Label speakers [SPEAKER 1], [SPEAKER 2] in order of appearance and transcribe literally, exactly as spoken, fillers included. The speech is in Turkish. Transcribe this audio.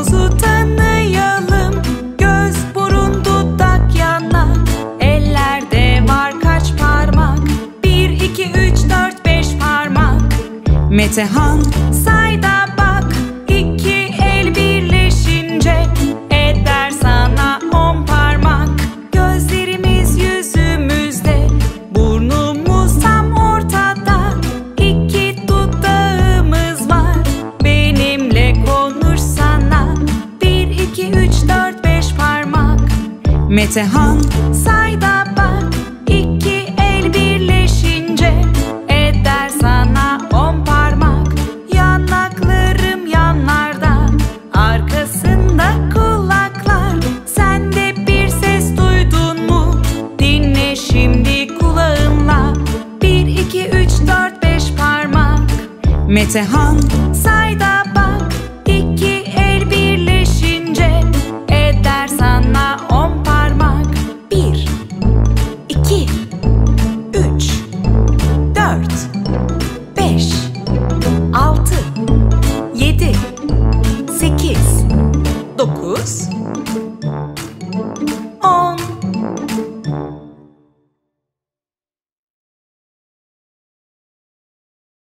[SPEAKER 1] Domuzu tanıyalım. Göz, burun, dudak, yanak. Ellerde var kaç parmak? Bir, iki, üç, dört, beş parmak. Metehan say da bak. İki el birleşince eder sana on parmak. Gözlerimiz yüzümüzde, burnumuz tam ortada. İki dudağımız var, benimle konuşsana. Bir, iki, üç, dört, beş parmak. Metehan say da bak. İki el birleşince eder sana on parmak. Yanaklarım yanlarda, arkasında kulaklar. Sen de bir ses duydun mu? Dinle şimdi kulağınla. Bir, iki, üç, dört, beş parmak. Metehan